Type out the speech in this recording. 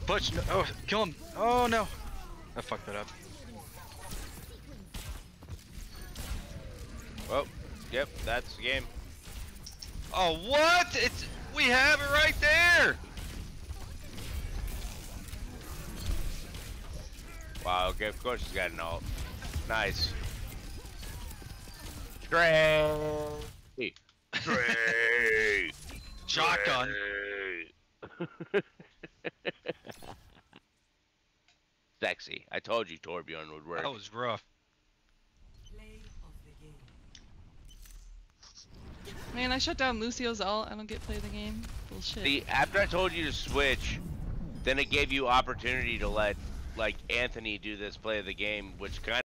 Push! No, oh, kill him! Oh no! I fucked that up. Well, yep, that's the game. Oh, what? We have it right there! Wow, okay, of course he's got an ult. Nice. Trey! Trey! Shotgun! Sexy. I told you Torbjorn would work. That was rough. Man, I shut down Lucio's ult. I don't get to play the game. Bullshit. See, after I told you to switch, then it gave you opportunity to let, like, Anthony do this play of the game, which kind